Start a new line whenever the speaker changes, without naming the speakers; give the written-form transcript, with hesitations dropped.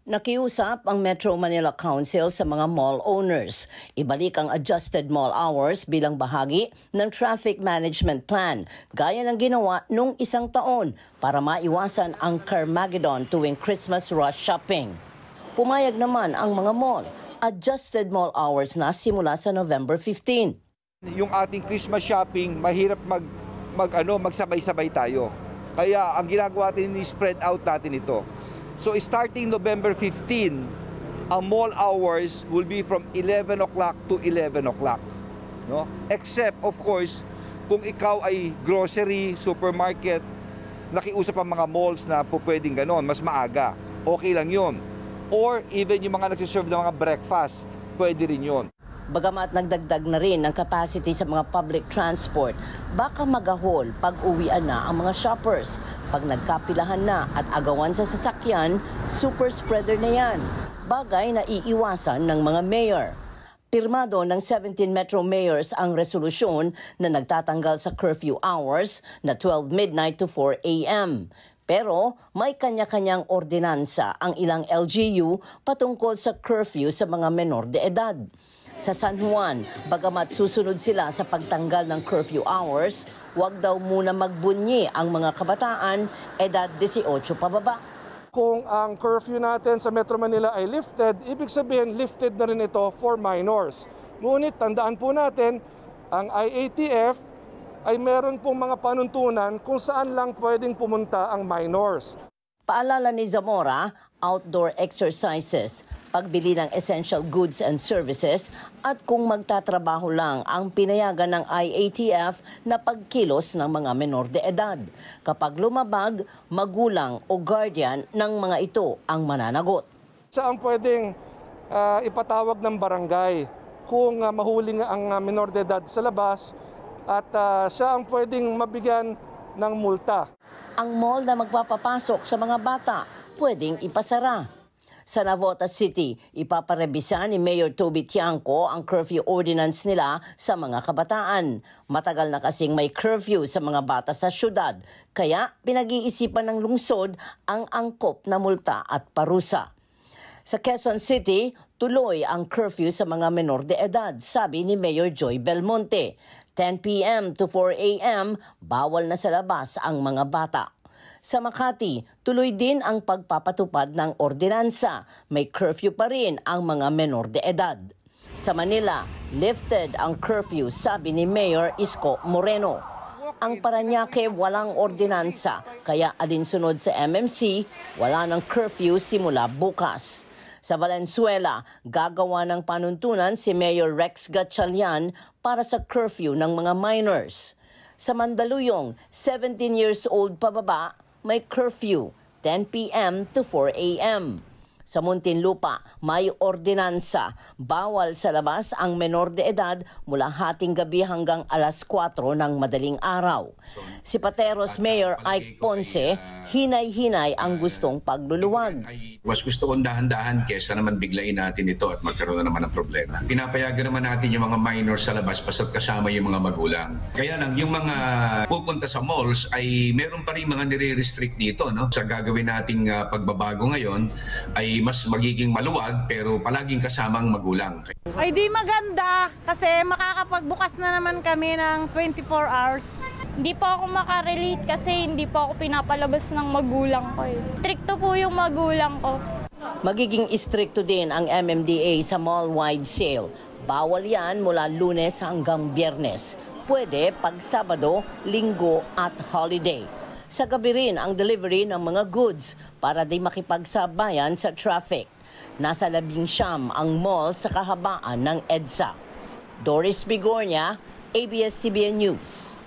Nakiusap ang Metro Manila Council sa mga mall owners. Ibalik ang adjusted mall hours bilang bahagi ng traffic management plan, gaya ng ginawa nung isang taon para maiwasan ang Carmageddon tuwing Christmas rush shopping. Pumayag naman ang mga mall. Adjusted mall hours na simula sa November 15.
Yung ating Christmas shopping, mahirap magsabay-sabay tayo. Kaya ang ginagawa natin is spread out natin ito. So starting November 15, ang mall hours will be from 11 o'clock to 11 o'clock. No? Except of course, kung ikaw ay grocery, supermarket, nakiusap ang mga malls na pwedeng ganon, mas maaga. Okay lang yun. Or even yung mga nagsiserve ng mga breakfast, pwede rin yun.
Bagamat nagdagdag na rin ng capacity sa mga public transport, baka magahol pag uwian na ang mga shoppers. Pag nagkapilahan na at agawan sa sasakyan, super spreader na yan. Bagay na iiwasan ng mga mayor. Pirmado ng 17 metro mayors ang resolusyon na nagtatanggal sa curfew hours na 12 midnight to 4 a.m. Pero may kanya-kanyang ordinansa ang ilang LGU patungkol sa curfew sa mga menor de edad. Sa San Juan, bagamat susunod sila sa pagtanggal ng curfew hours, huwag daw muna magbunyi ang mga kabataan edad 18 pababa.
Kung ang curfew natin sa Metro Manila ay lifted, ibig sabihin lifted na rin ito for minors. Ngunit tandaan po natin, ang IATF ay meron pong mga panuntunan kung saan lang pwedeng pumunta ang minors.
Paalala ni Zamora, outdoor exercises, pagbili ng essential goods and services at kung magtatrabaho lang ang pinayagan ng IATF na pagkilos ng mga menor de edad. Kapag lumabag, magulang o guardian ng mga ito ang mananagot.
Siya ang pwedeng ipatawag ng barangay kung mahuli nga ang menor de edad sa labas at siya ang pwedeng mabigyan ng multa.
Ang mall na magpapapasok sa mga bata, pwedeng ipasara. Sa Navotas City, ipaparebisa ni Mayor Toby Tiangco ang curfew ordinance nila sa mga kabataan. Matagal na kasing may curfew sa mga bata sa syudad, kaya pinag-iisipan ng lungsod ang angkop na multa at parusa. Sa Quezon City, tuloy ang curfew sa mga menor de edad, sabi ni Mayor Joy Belmonte. 10 p.m. to 4 a.m., bawal na sa labas ang mga bata. Sa Makati, tuloy din ang pagpapatupad ng ordinansa. May curfew pa rin ang mga menor de edad. Sa Manila, lifted ang curfew, sabi ni Mayor Isko Moreno. Ang Parañaque walang ordinansa, kaya alinsunod sa MMC, wala ng curfew simula bukas. Sa Valenzuela, gagawa ng panuntunan si Mayor Rex Gatchalian para sa curfew ng mga minors. Sa Mandaluyong, 17 years old pababa, may curfew, 10 p.m. to 4 a.m. Sa Muntinlupa, may ordinansa. Bawal sa labas ang menor de edad mula hating gabi hanggang alas 4 ng madaling araw. Si Pateros Mayor Ike Ponce, hinay-hinay ang gustong pagluluwag.
Mas gusto kong dahan-dahan kesa naman biglain natin ito at magkaroon na naman ng problema. Pinapayagan naman natin yung mga minors sa labas basta't kasama yung mga magulang. Kaya lang, yung mga pupunta sa malls ay meron pa rin mga nire-restrict dito. No? Sa gagawin nating pagbabago ngayon ay mas magiging maluwag pero palaging kasamang magulang.
Ay di maganda kasi makakapagbukas na naman kami ng 24 hours.
Hindi po ako makarelate kasi hindi po ako pinapalabas ng magulang ko. Stricto po yung magulang ko.
Magiging istrikto din ang MMDA sa mall-wide sale. Bawal yan mula Lunes hanggang Biyernes. Pwede pag Sabado, Linggo at holiday. Sa gabi rin ang delivery ng mga goods para di makipagsabayan sa traffic. Nasa 19 ang mall sa kahabaan ng EDSA. Doris Bigornia, ABS-CBN News.